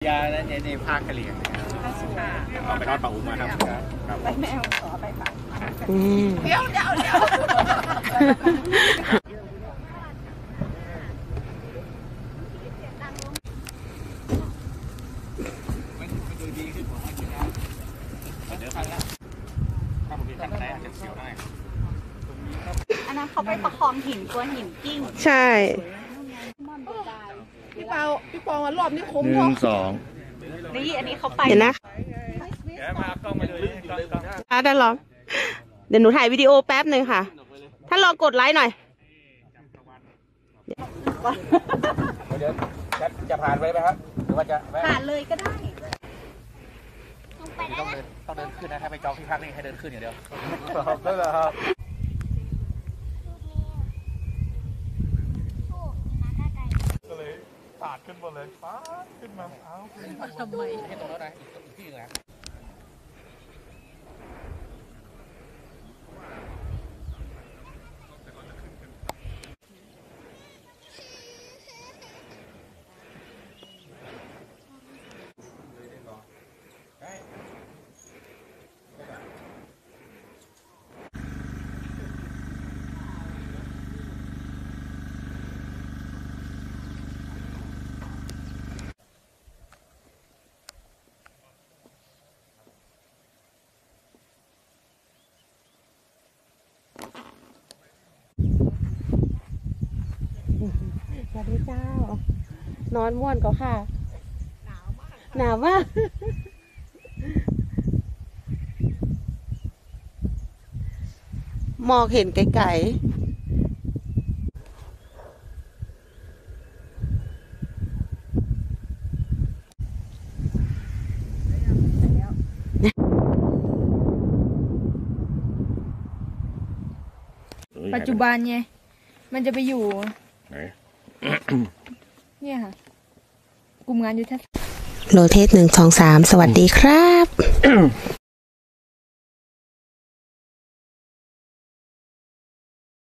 ยาในภาคกะเหรี่ยงเอาไปทอดปลาอุ้มมาครับไปแมวขอไปค่ะเดี๋ยวมันดูดีขึ้นกว่าเดี๋ยวพันละถ้าผมมีขั้นไหนอาจจะเสียวได้อันนั้นเขาไปประคองหินตัวหินกิ้งใช่พี่ปองรอบนี้คุ้ม 1 2 นี่อันนี้เขาไปเดี๋ยวนะเดี๋ยวมากล้องมาดูนี่กล้องได้ลองเดี๋ยวหนูถ่ายวิดีโอแป๊บหนึ่งค่ะถ้าลองกดไลค์หน่อยเดี๋ยวจะผ่านไปไหมครับหรือว่าจะผ่านเลยก็ได้ต้องเดินขึ้นนะถ้าไปจองที่พักนี่ให้เดินขึ้นอย่างเดียวได้เหรอครับก็เลยปาดขึ้นบนเลยปาดขึ้นมาทำไมให้ตรงนั้นนะอีกที่นึงนะสวัสดีเจ้านอนม่วนก็ค่ะหนาวมากมองเห็นไกลปัจจุบันไงมันจะไปอยู่ไหนเนี่ยค่ะกลุ่มงานยุทธศาสตร์โลเทส1 2 3สวัสดีครับ